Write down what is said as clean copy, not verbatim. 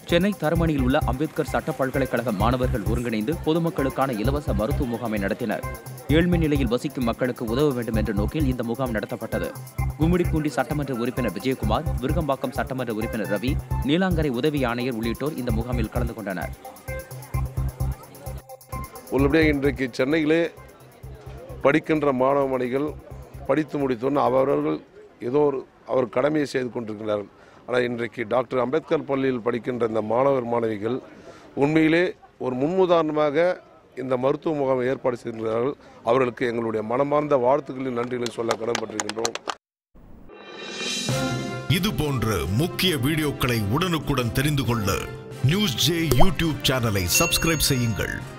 சென்னை தரமணியில் உள்ள அம்பேத்கர் சட்ட பல்கலைக்கழக மாணவர்கள் ஒருங்கிணைந்து பொதுமக்களுக்கான இலவச மருத்துவ முகாமை நடத்தினர். ஏழ்மை நிலையில் வசிக்கும் மக்களுக்கு உதவ வேண்டும் என்ற நோக்கில் இந்த முகாம் நடத்தப்பட்டது. கும்மிடிப்பூண்டி சட்டமன்ற உறுப்பினர் விஜயகுமார், விருகம்பாக்கம் சட்டமன்ற உறுப்பினர் ரவி, நீலாங்கரை உதவி ஆணையர் உள்ளிட்டோர் இந்த முகாமில் கலந்து கொண்டனர். உள்ளபடியாக இன்றைக்கு சென்னையிலே படிக்கின்ற மாணவ மணிகள் படித்து முடித்தோன்னு அவர்கள் ஏதோ அவர் கடமையை செய்து கொண்டிருக்கிறார்கள். ஆனால் இன்றைக்கு டாக்டர் அம்பேத்கர் பள்ளியில் படிக்கின்ற இந்த மாணவர் மாணவிகள் உண்மையிலே ஒரு முன்னுதாரணமாக இந்த மருத்துவ முகாமை ஏற்பாடு செய்கின்றார்கள். அவர்களுக்கு எங்களுடைய மனமார்ந்த வாழ்த்துக்களின் நன்றிகளை சொல்ல கடமைப்பட்டிருக்கின்றோம். இது போன்ற முக்கிய வீடியோக்களை உடனுக்குடன் தெரிந்து கொள்ள நியூஸ் ஜே யூடியூப் சேனலை சப்ஸ்கிரைப் செய்யுங்கள்.